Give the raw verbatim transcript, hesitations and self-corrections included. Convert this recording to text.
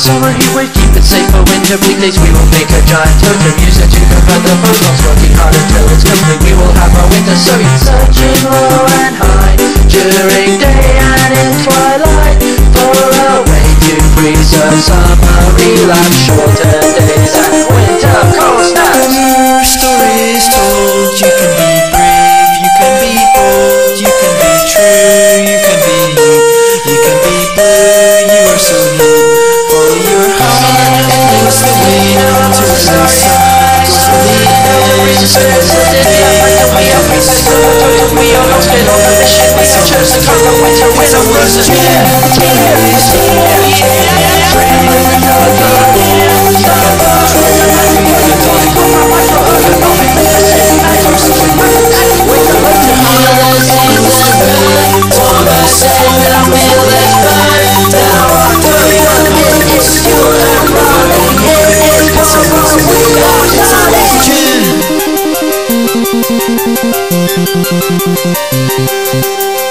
summer heat wave, keep it safe for winter bleak days. We will make a giant totem, use it to convert the photons, working hard until it's complete. We will have our winter so heat surging low and high, during day and in twilight, for a way to preserve summer, relapse, shorter days and winter cold snaps. Stories told, you can be brave, you can be bold, you can be true, you can be you, you can be blue, you are so new. Follow your heart, and it's the way to the sun. Goes the leaders, and the day, we are missing the total, we are lost in on the mission. We have chosen to the winter, winter versus stories told, Thank you.